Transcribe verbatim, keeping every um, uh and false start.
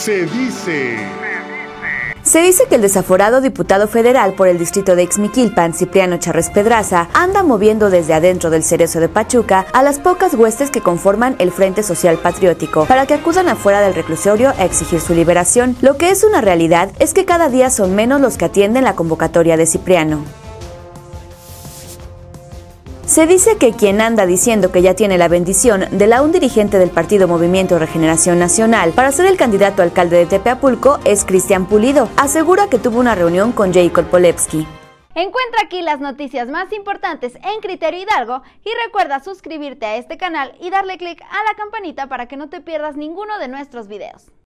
Se dice. Se dice que el desaforado diputado federal por el distrito de Ixmiquilpan, Cipriano Charres Pedraza, anda moviendo desde adentro del Cerezo de Pachuca a las pocas huestes que conforman el Frente Social Patriótico para que acudan afuera del reclusorio a exigir su liberación. Lo que es una realidad es que cada día son menos los que atienden la convocatoria de Cipriano. Se dice que quien anda diciendo que ya tiene la bendición de la un dirigente del partido Movimiento Regeneración Nacional para ser el candidato a alcalde de Tepeapulco es Cristian Pulido. Asegura que tuvo una reunión con Jacob Polewski. Encuentra aquí las noticias más importantes en Criterio Hidalgo y recuerda suscribirte a este canal y darle clic a la campanita para que no te pierdas ninguno de nuestros videos.